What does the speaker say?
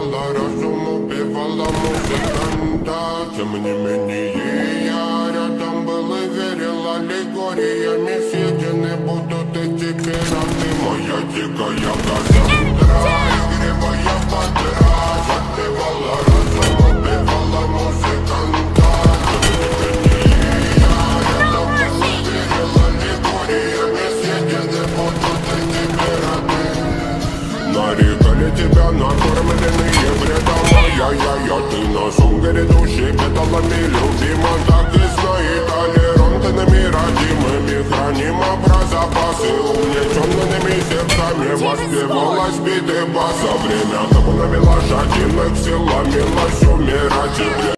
теряла разум, убивала музыканта. Тем не менее я рядом был и верил аллегориями съедены будут эти пираты. Моя дикая Кассандра, игривая подра, затевала разум, убивала музыканта. Тем не менее я рядом был и верил аллегориями съедены будут эти пираты. Нарекали тебя накормленные бредом. Я, ты на шум грядущий педалами любима. Так и знает толерантными родимыми. Храним про запасы увлеченными сердцами. Воспевалась биты баса. Время табунами лошадиных силами лось умирать.